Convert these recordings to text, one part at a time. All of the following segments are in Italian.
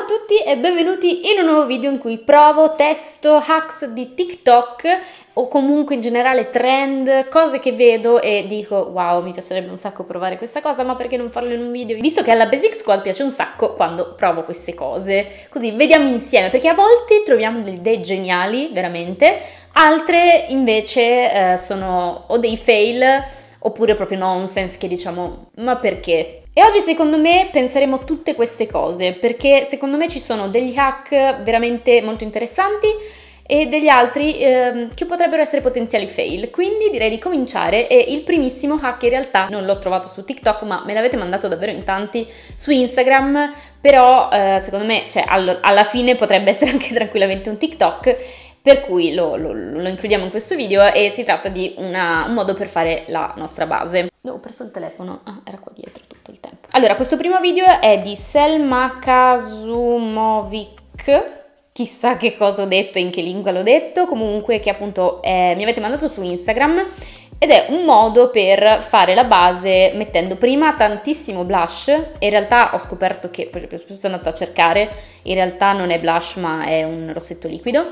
a tutti e benvenuti in un nuovo video in cui provo, testo hacks di TikTok o comunque in generale trend, cose che vedo e dico wow, mi piacerebbe un sacco provare questa cosa, ma perché non farlo in un video? Visto che alla Basic Squad piace un sacco quando provo queste cose, così vediamo insieme, perché a volte troviamo delle idee geniali, veramente, altre invece sono o dei fail oppure proprio nonsense che diciamo ma perché? E oggi secondo me penseremo tutte queste cose perché secondo me ci sono degli hack veramente molto interessanti e degli altri che potrebbero essere potenziali fail, quindi direi di cominciare. E il primissimo hack in realtà non l'ho trovato su TikTok ma me l'avete mandato davvero in tanti su Instagram, però secondo me cioè, alla fine potrebbe essere anche tranquillamente un TikTok, per cui lo includiamo in questo video e si tratta di un modo per fare la nostra base. Ho perso il telefono, era qua dietro tutto il tempo. Allora, questo primo video è di Selma Kasumovic, chissà che cosa ho detto e in che lingua l'ho detto, comunque che appunto mi avete mandato su Instagram, ed è un modo per fare la base mettendo prima tantissimo blush. E in realtà ho scoperto che, poi sono andata a cercare, in realtà non è blush ma è un rossetto liquido,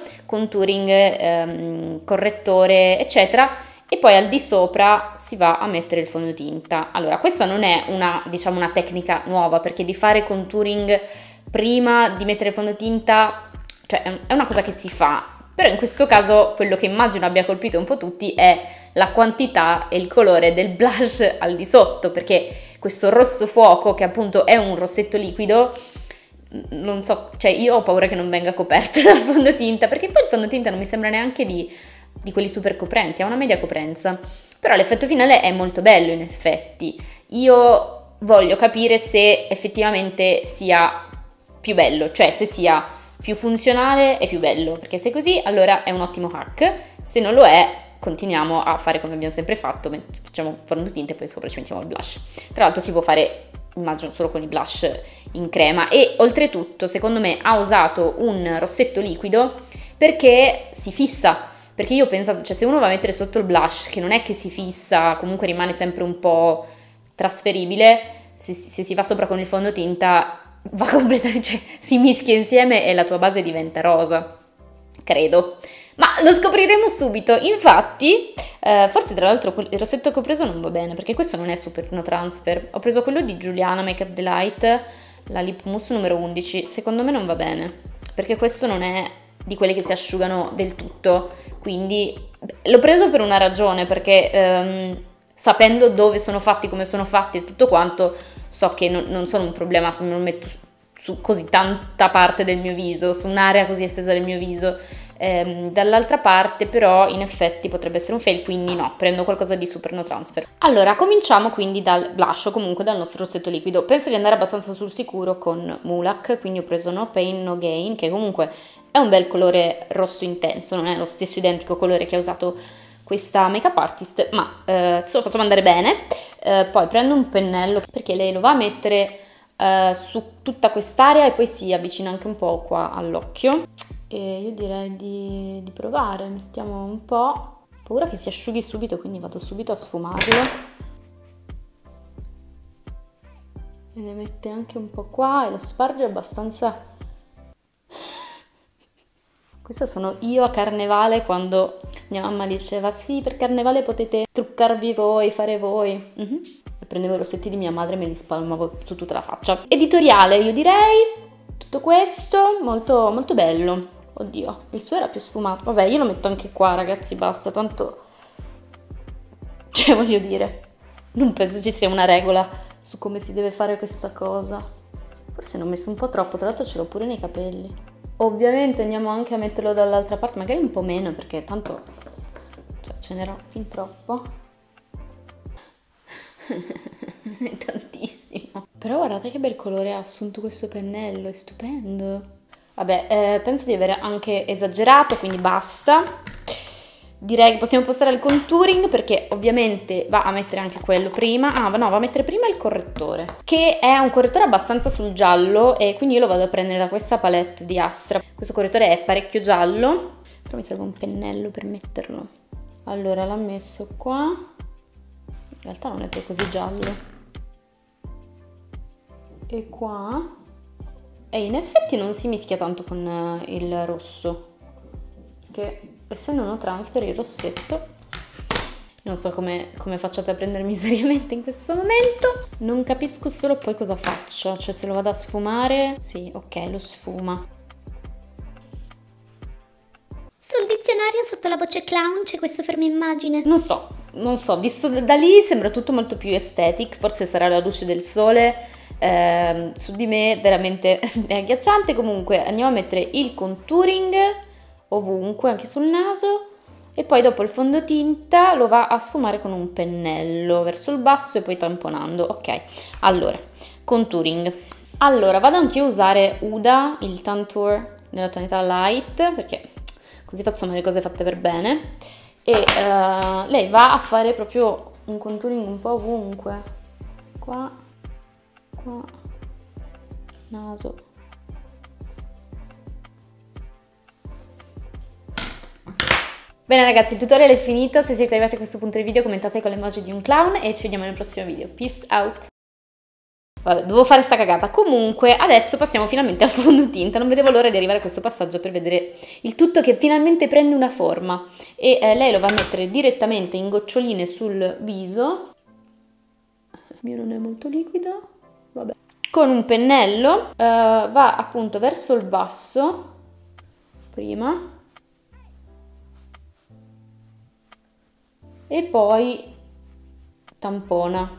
contouring, correttore eccetera, e poi al di sopra si va a mettere il fondotinta. Allora, questa non è una tecnica nuova, perché di fare contouring prima di mettere il fondotinta, cioè è una cosa che si fa, però in questo caso quello che immagino abbia colpito un po' tutti è la quantità e il colore del blush al di sotto, perché questo rosso fuoco, che appunto è un rossetto liquido, non so, cioè io ho paura che non venga coperta dal fondotinta, perché poi il fondotinta non mi sembra neanche di quelli super coprenti, ha una media coprenza, però l'effetto finale è molto bello in effetti. Io voglio capire se effettivamente sia più bello, cioè se sia più funzionale e più bello, perché se così allora è un ottimo hack, se non lo è continuiamo a fare come abbiamo sempre fatto, facciamo fondotinta e poi sopra ci mettiamo il blush. Tra l'altro si può fare, immagino, solo con i blush in crema, e oltretutto secondo me ha usato un rossetto liquido perché si fissa, perché io ho pensato, cioè se uno va a mettere sotto il blush che non è che si fissa, comunque rimane sempre un po' trasferibile, se si va sopra con il fondotinta va completamente, cioè si mischia insieme e la tua base diventa rosa, credo. Ma lo scopriremo subito. Infatti, forse tra l'altro il rossetto che ho preso non va bene, perché questo non è Super No Transfer. Ho preso quello di Giuliana Makeup Delight, la Lip Mousse numero 11. Secondo me non va bene, perché questo non è di quelli che si asciugano del tutto. Quindi l'ho preso per una ragione, perché sapendo dove sono fatti, come sono fatti e tutto quanto, so che non sono un problema se me lo metto su così tanta parte del mio viso, su un'area così estesa del mio viso. Dall'altra parte però in effetti potrebbe essere un fail, quindi no, prendo qualcosa di Super No Transfer. Allora, cominciamo quindi dal blush, o comunque dal nostro rossetto liquido. Penso di andare abbastanza sul sicuro con Mulac, quindi ho preso No Pain No Gain, che comunque è un bel colore rosso intenso, non è lo stesso identico colore che ha usato questa makeup artist, ma ce lo facciamo andare bene. Poi prendo un pennello, perché lei lo va a mettere su tutta quest'area e poi si avvicina anche un po' qua all'occhio. E io direi di provare, mettiamo un po', ho paura che si asciughi subito, quindi vado subito a sfumarlo. E ne mette anche un po' qua e lo sparge abbastanza. Questa sono io a Carnevale, quando mia mamma diceva sì, per Carnevale potete truccarvi voi, fare voi. E prendevo i rossetti di mia madre e me li spalmavo su tutta la faccia. Editoriale, io direi, tutto questo molto, molto bello. Oddio, il suo era più sfumato. Vabbè, io lo metto anche qua, ragazzi, basta, tanto... Cioè, voglio dire, non penso ci sia una regola su come si deve fare questa cosa. Forse ne ho messo un po' troppo, tra l'altro ce l'ho pure nei capelli. Ovviamente andiamo anche a metterlo dall'altra parte, magari un po' meno, perché tanto cioè, ce n'era fin troppo. È tantissimo. Però guardate che bel colore ha assunto questo pennello, è stupendo. Vabbè, penso di aver anche esagerato, quindi basta. Direi che possiamo passare al contouring, perché ovviamente va a mettere anche quello prima. Ah, no, va a mettere prima il correttore, che è un correttore abbastanza sul giallo, e quindi io lo vado a prendere da questa palette di Astra. Questo correttore è parecchio giallo, però mi serve un pennello per metterlo. Allora, l'ho messo qua. In realtà non è più così giallo. E qua. E in effetti non si mischia tanto con il rosso, che essendo uno transfer il rossetto, non so come facciate a prendermi seriamente in questo momento, non capisco solo poi cosa faccio, cioè se lo vado a sfumare, sì, ok, lo sfuma. Sul dizionario sotto la voce clown c'è questo fermo immagine. Non so, visto da lì sembra tutto molto più aesthetic, forse sarà la luce del sole, su di me veramente è agghiacciante. Comunque andiamo a mettere il contouring ovunque, anche sul naso, e poi dopo il fondotinta lo va a sfumare con un pennello verso il basso e poi tamponando. Ok, allora, contouring. Allora, vado anch'io a usare Huda, il Tantour nella tonalità light, perché così facciamo le cose fatte per bene. E lei va a fare proprio un contouring un po' ovunque, qua, naso. Bene ragazzi, il tutorial è finito, se siete arrivati a questo punto del video commentate con l'emoji di un clown e ci vediamo nel prossimo video. Peace out! Vabbè, dovevo fare sta cagata. Comunque, adesso passiamo finalmente al fondotinta. Non vedevo l'ora di arrivare a questo passaggio per vedere il tutto che finalmente prende una forma. E lei lo va a mettere direttamente in goccioline sul viso. Il mio non è molto liquido. Vabbè. Con un pennello va appunto verso il basso, prima. E poi tampona.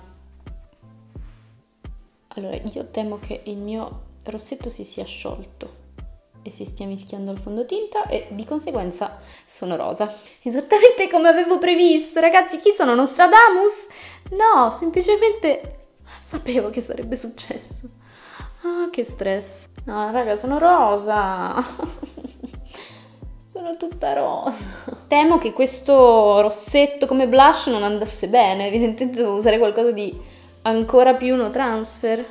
Allora, io temo che il mio rossetto si sia sciolto e si stia mischiando al fondotinta e di conseguenza sono rosa. Esattamente come avevo previsto, ragazzi. Chi sono? Nostradamus? No, semplicemente sapevo che sarebbe successo. Ah, che stress. No, raga, sono rosa. Sono tutta rosa. Temo che questo rossetto come blush non andasse bene. Evidentemente devo usare qualcosa di ancora più uno transfer.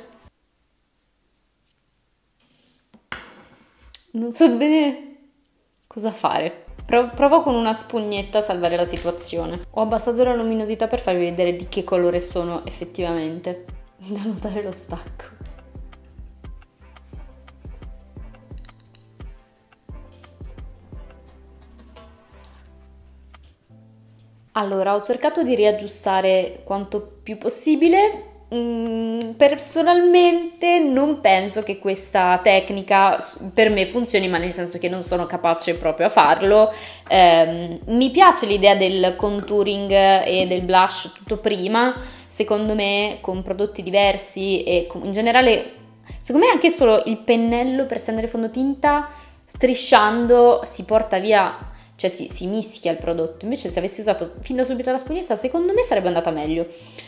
Non so bene cosa fare. Provo con una spugnetta a salvare la situazione. Ho abbassato la luminosità per farvi vedere di che colore sono effettivamente. Da notare lo stacco. Allora, ho cercato di riaggiustare quanto più possibile. Personalmente non penso che questa tecnica per me funzioni, ma nel senso che non sono capace proprio a farlo. Mi piace l'idea del contouring e del blush tutto prima, secondo me con prodotti diversi e in generale, secondo me anche solo il pennello per stendere fondotinta strisciando si porta via, cioè si mischia il prodotto. Invece se avessi usato fin da subito la spugnetta secondo me sarebbe andata meglio.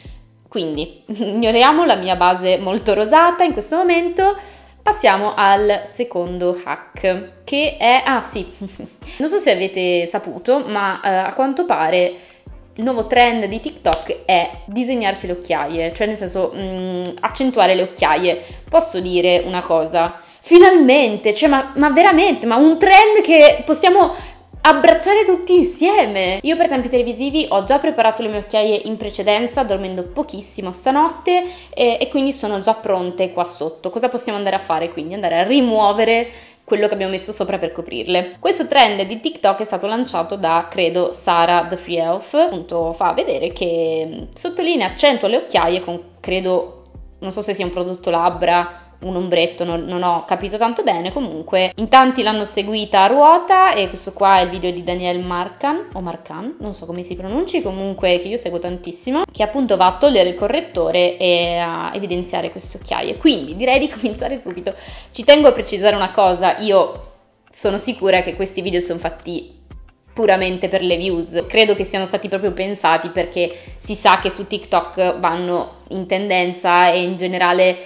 Quindi ignoriamo la mia base molto rosata in questo momento, passiamo al secondo hack che è, ah sì, non so se avete saputo, ma a quanto pare il nuovo trend di TikTok è disegnarsi le occhiaie, cioè nel senso accentuare le occhiaie. Posso dire una cosa? Finalmente, cioè ma veramente, ma un trend che possiamo abbracciare tutti insieme. Io per tempi televisivi ho già preparato le mie occhiaie in precedenza, dormendo pochissimo stanotte e quindi sono già pronte qua sotto. Cosa possiamo andare a fare quindi? Andare a rimuovere quello che abbiamo messo sopra per coprirle. Questo trend di TikTok è stato lanciato da, credo, Sara The Free Elf. Appunto fa vedere che sottolinea, accentua le occhiaie con, credo, non so se sia un prodotto labbra, un ombretto, non ho capito tanto bene. Comunque in tanti l'hanno seguita a ruota e questo qua è il video di Daniel Marcan o Marcan, non so come si pronunci, comunque che io seguo tantissimo, che appunto va a togliere il correttore e a evidenziare queste occhiaie. Quindi direi di cominciare subito. Ci tengo a precisare una cosa, io sono sicura che questi video sono fatti puramente per le views, credo che siano stati proprio pensati perché si sa che su TikTok vanno in tendenza e in generale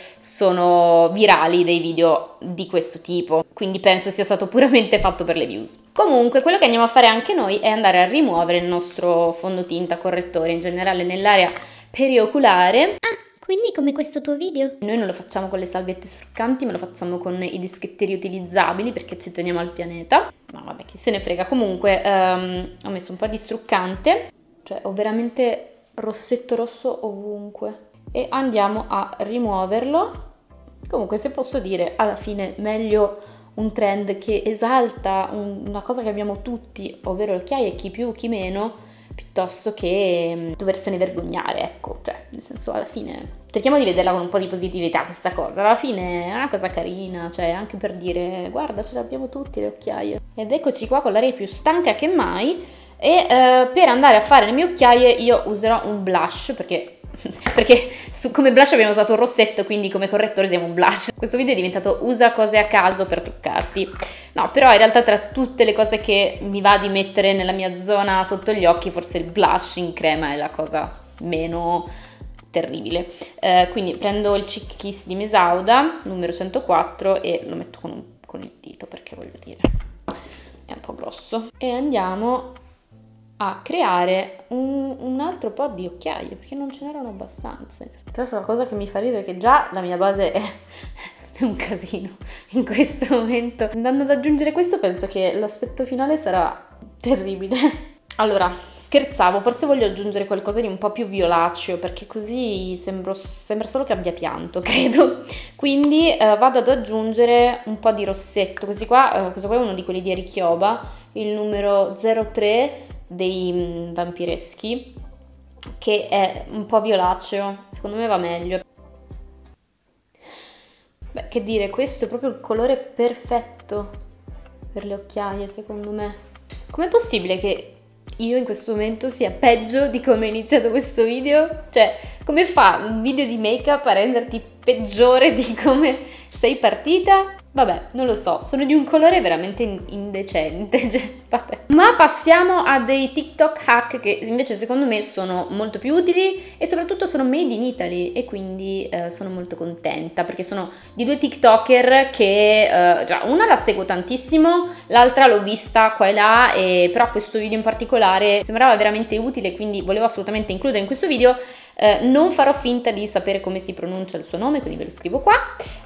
sono virali dei video di questo tipo, quindi penso sia stato puramente fatto per le views. Comunque quello che andiamo a fare anche noi è andare a rimuovere il nostro fondotinta correttore in generale nell'area perioculare. Quindi come questo tuo video? Noi non lo facciamo con le salviette struccanti, ma lo facciamo con i dischetti riutilizzabili perché ci teniamo al pianeta. No, vabbè, chi se ne frega. Comunque ho messo un po' di struccante, cioè ho veramente rossetto rosso ovunque. E andiamo a rimuoverlo Comunque, se posso dire, alla fine meglio un trend che esalta una cosa che abbiamo tutti, ovvero le occhiaie, chi più, chi meno, piuttosto che doversene vergognare, ecco, cioè, nel senso, alla fine cerchiamo di vederla con un po' di positività questa cosa, alla fine è una cosa carina, cioè anche per dire, guarda, ce l'abbiamo tutti le occhiaie. Ed eccoci qua con l'aria più stanca che mai, e per andare a fare le mie occhiaie io userò un blush, perché come blush abbiamo usato un rossetto, quindi come correttore usiamo un blush. Questo video è diventato usa cose a caso per truccarti. No, però in realtà tra tutte le cose che mi va di mettere nella mia zona sotto gli occhi, forse il blush in crema è la cosa meno terribile. Quindi prendo il Cheek Kiss di Mesauda, numero 104, e lo metto con il dito, perché voglio dire, è un po' grosso. E andiamo a creare un altro po' di occhiaie, perché non ce n'erano abbastanza. Tra l'altro la cosa che mi fa ridere è che già la mia base è un casino in questo momento. Andando ad aggiungere questo penso che l'aspetto finale sarà terribile. Allora, scherzavo, forse voglio aggiungere qualcosa di un po' più violaceo, perché così sembra solo che abbia pianto, credo. Quindi vado ad aggiungere un po' di rossetto. Questo qua è uno di quelli di Erikioba, il numero 03 dei vampireschi, che è un po' violaceo, secondo me va meglio. Beh, che dire, questo è proprio il colore perfetto per le occhiaie, secondo me. Com'è possibile che io in questo momento sia peggio di come ho iniziato questo video? Cioè, come fa un video di make-up a renderti peggiore di come sei partita? Vabbè, non lo so, sono di un colore veramente indecente, cioè, vabbè. Ma passiamo a dei TikTok hack che invece secondo me sono molto più utili e soprattutto sono made in Italy, e quindi sono molto contenta perché sono di due TikToker che già una la seguo tantissimo, l'altra l'ho vista qua e là, però questo video in particolare sembrava veramente utile, quindi volevo assolutamente includere in questo video. Non farò finta di sapere come si pronuncia il suo nome, quindi ve lo scrivo qua.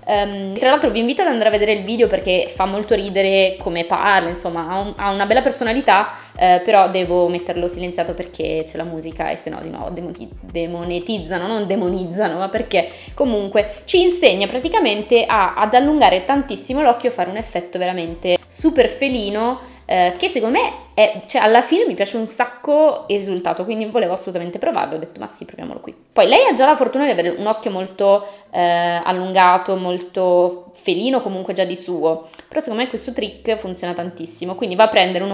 Tra l'altro vi invito ad andare a vedere il video perché fa molto ridere come parla, insomma ha una bella personalità, però devo metterlo silenziato perché c'è la musica e se no di nuovo demonetizzano, non demonizzano, ma perché comunque ci insegna praticamente ad allungare tantissimo l'occhio, fare un effetto veramente super felino, che secondo me cioè alla fine mi piace un sacco il risultato, quindi volevo assolutamente provarlo, ho detto ma sì, proviamolo qui. Poi lei ha già la fortuna di avere un occhio molto allungato, molto felino comunque già di suo, però secondo me questo trick funziona tantissimo, quindi va a prendere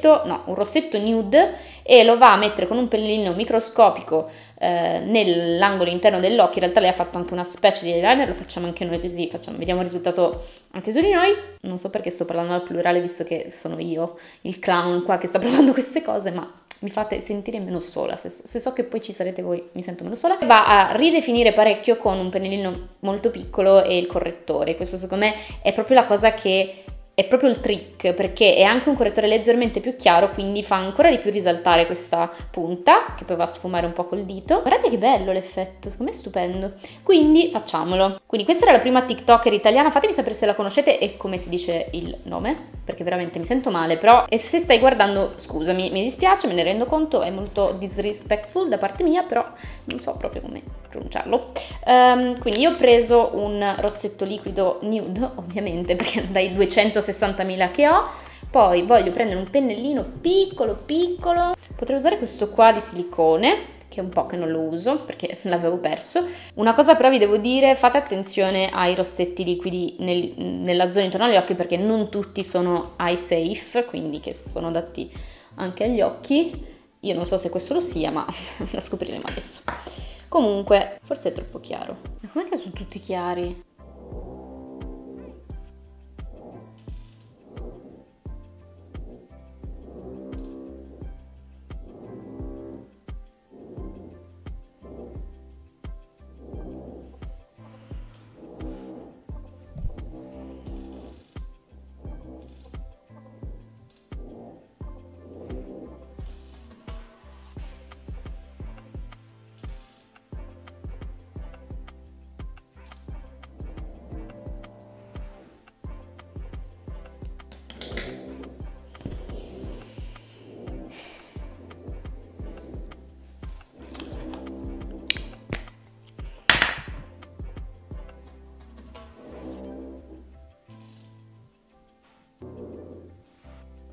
un rossetto nude e lo va a mettere con un pennellino microscopico nell'angolo interno dell'occhio. In realtà lei ha fatto anche una specie di eyeliner, lo facciamo anche noi così, vediamo il risultato anche su di noi. Non so perché sto parlando al plurale visto che sono io il clown qua che sta provando queste cose, ma mi fate sentire meno sola, se so che poi ci sarete voi mi sento meno sola. Va a ridefinire parecchio con un pennellino molto piccolo e il correttore, questo secondo me è proprio la cosa che è proprio il trick, perché è anche un correttore leggermente più chiaro, quindi fa ancora di più risaltare questa punta, che poi va a sfumare un po' col dito. Guardate che bello l'effetto, secondo me è stupendo. Quindi facciamolo. Quindi questa era la prima TikToker italiana, fatemi sapere se la conoscete e come si dice il nome, perché veramente mi sento male, però, e se stai guardando, scusami, mi dispiace, me ne rendo conto, è molto disrespectful da parte mia, però non so proprio come pronunciarlo. Quindi io ho preso un rossetto liquido nude, ovviamente, perché dai 260.000 che ho. Poi voglio prendere un pennellino piccolo piccolo, potrei usare questo qua di silicone, che è un po' che non lo uso perché l'avevo perso. Una cosa però vi devo dire, fate attenzione ai rossetti liquidi nella zona intorno agli occhi, perché non tutti sono eye safe, quindi che sono adatti anche agli occhi. Io non so se questo lo sia, ma lo scopriremo adesso. Comunque, forse è troppo chiaro. Ma com'è che sono tutti chiari?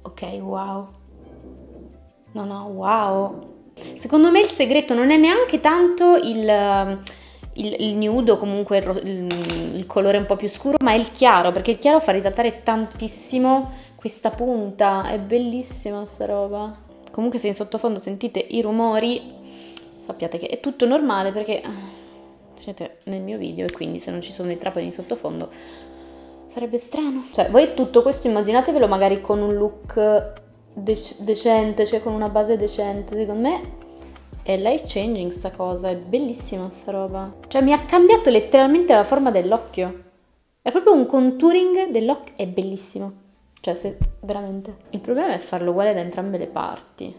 Ok, wow. No, wow. Secondo me il segreto non è neanche tanto il nudo, comunque il colore un po' più scuro, ma è il chiaro, perché il chiaro fa risaltare tantissimo questa punta. È bellissima sta roba. Comunque se in sottofondo sentite i rumori, sappiate che è tutto normale, perché siete nel mio video e quindi se non ci sono dei trapani in sottofondo sarebbe strano. Cioè, voi tutto questo immaginatevelo magari con un look decente, cioè con una base decente. Secondo me è life changing sta cosa, è bellissima sta roba. Cioè mi ha cambiato letteralmente la forma dell'occhio. È proprio un contouring dell'occhio, è bellissimo. Cioè, veramente. Il problema è farlo uguale da entrambe le parti.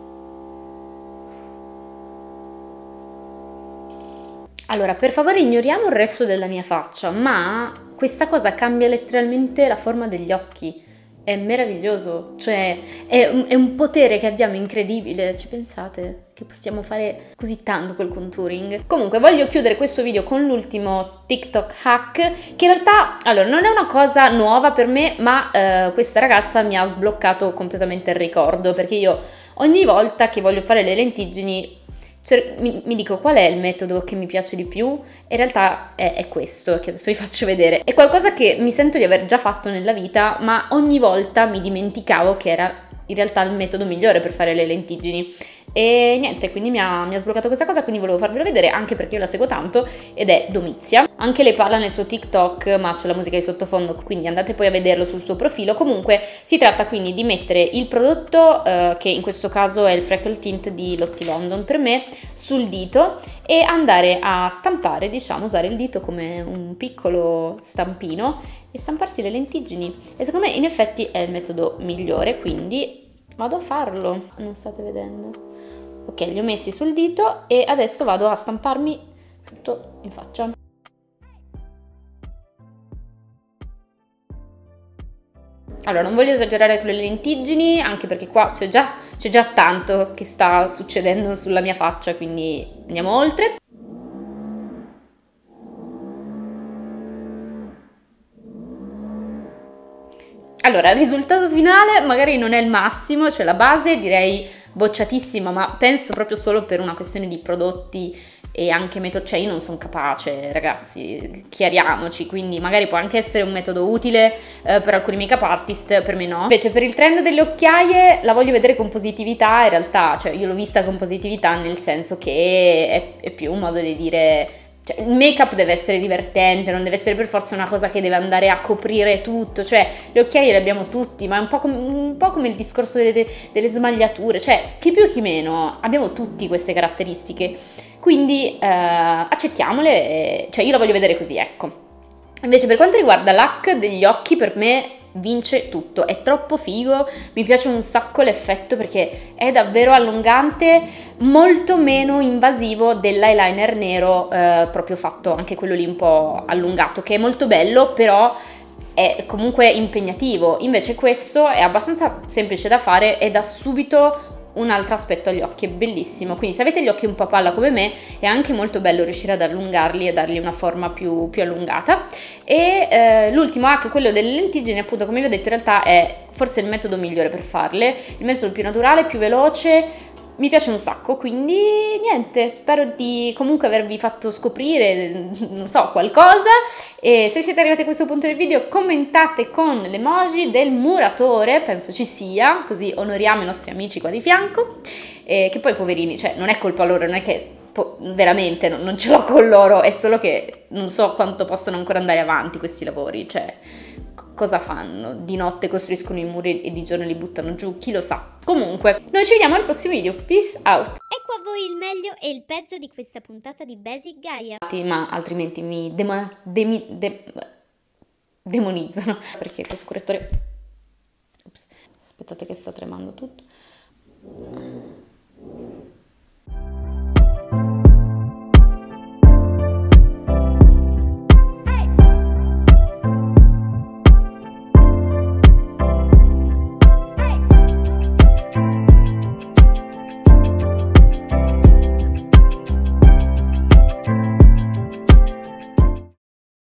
Allora, per favore ignoriamo il resto della mia faccia, ma questa cosa cambia letteralmente la forma degli occhi. È meraviglioso, cioè è un potere che abbiamo incredibile. Ci pensate che possiamo fare così tanto col contouring? Comunque voglio chiudere questo video con l'ultimo TikTok hack, che in realtà, allora, non è una cosa nuova per me, ma questa ragazza mi ha sbloccato completamente il ricordo, perché io ogni volta che voglio fare le lentiggini mi dico qual è il metodo che mi piace di più, e in realtà è questo che adesso vi faccio vedere. È qualcosa che mi sento di aver già fatto nella vita, ma ogni volta mi dimenticavo che era in realtà il metodo migliore per fare le lentiggini. E niente, quindi mi ha sbloccato questa cosa, quindi volevo farvelo vedere, anche perché io la seguo tanto, ed è Domizia. Anche lei parla nel suo TikTok, ma c'è la musica di sottofondo, quindi andate poi a vederlo sul suo profilo. Comunque si tratta quindi di mettere il prodotto, che in questo caso è il Freckle Tint di Lottie London per me, sul dito, e andare a stampare, diciamo, usare il dito come un piccolo stampino e stamparsi le lentiggini. E secondo me in effetti è il metodo migliore, quindi vado a farlo. Non state vedendo? Ok, li ho messi sul dito e adesso vado a stamparmi tutto in faccia. Allora, non voglio esagerare con le lentiggini, anche perché qua c'è già tanto che sta succedendo sulla mia faccia, quindi andiamo oltre. Allora, il risultato finale magari non è il massimo, cioè la base direi bocciatissima, ma penso proprio solo per una questione di prodotti e anche metodo, cioè io non sono capace, ragazzi, chiariamoci, quindi magari può anche essere un metodo utile per alcuni make-up artist, per me no. Invece per il trend delle occhiaie la voglio vedere con positività, in realtà, cioè io l'ho vista con positività nel senso che è più un modo di dire... Cioè, il make-up deve essere divertente, non deve essere per forza una cosa che deve andare a coprire tutto, cioè le occhiaie le abbiamo tutti, ma è un po' come il discorso delle smagliature, cioè chi più chi meno abbiamo tutti queste caratteristiche, quindi accettiamole, cioè io la voglio vedere così, ecco. Invece per quanto riguarda l'hack degli occhi, per me vince tutto, è troppo figo, mi piace un sacco l'effetto perché è davvero allungante, molto meno invasivo dell'eyeliner nero proprio fatto, anche quello lì un po' allungato, che è molto bello, però è comunque impegnativo. Invece questo è abbastanza semplice da fare e dà subito un altro aspetto agli occhi, è bellissimo. Quindi se avete gli occhi un po' a palla come me è anche molto bello riuscire ad allungarli e dargli una forma più allungata. E l'ultimo hack, quello delle lentiggini, appunto, come vi ho detto, in realtà è forse il metodo migliore per farle, il metodo più naturale, più veloce. Mi piace un sacco, quindi niente, spero di comunque avervi fatto scoprire, non so, qualcosa, e se siete arrivati a questo punto del video commentate con l'emoji del muratore, penso ci sia, così onoriamo i nostri amici qua di fianco, che poi poverini, cioè non è colpa loro, non è che veramente non ce l'ho con loro, è solo che non so quanto possono ancora andare avanti questi lavori, cioè... Cosa fanno? Di notte costruiscono i muri e di giorno li buttano giù, chi lo sa. Comunque, noi ci vediamo al prossimo video. Peace out! Ecco a voi il meglio e il peggio di questa puntata di Basic Gaia. Ma altrimenti mi demonizzano. Perché questo correttore... Ops, aspettate che sta tremando tutto.